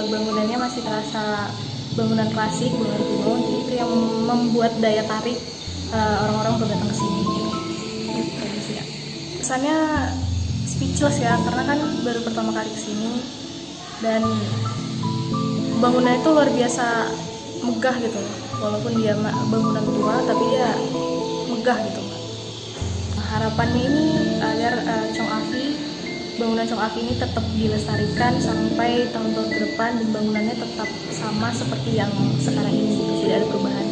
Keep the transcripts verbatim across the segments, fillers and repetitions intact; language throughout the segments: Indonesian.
uh, bangunannya masih terasa bangunan klasik, bangunan kuno, jadi itu yang membuat daya tarik uh, orang-orang untuk datang ke sini. Gitu sih ya. Kesannya speechless ya, karena kan baru pertama kali kesini dan bangunan itu luar biasa megah gitu loh. Walaupun dia bangunan tua, tapi dia megah gitu. Nah, harapannya ini agar uh, Chong Afi, bangunan Chong Afi ini tetap dilestarikan sampai tahun-tahun ke depan dan bangunannya tetap sama seperti yang sekarang ini gitu, tidak ada perubahan.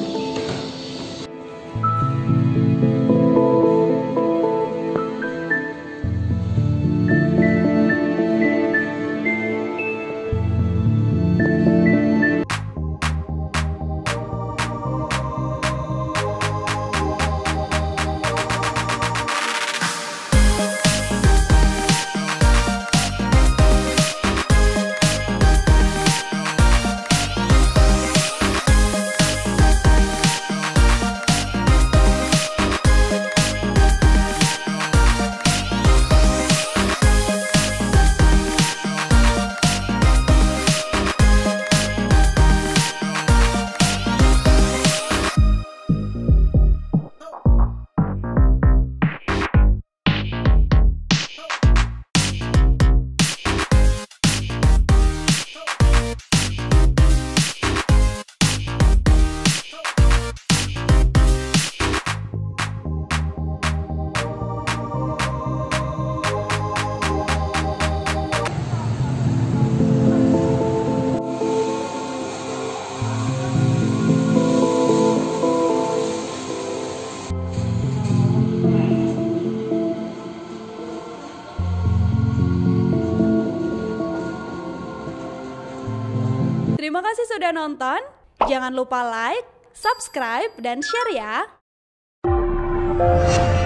Terima kasih sudah nonton. Jangan lupa like, subscribe, dan share ya.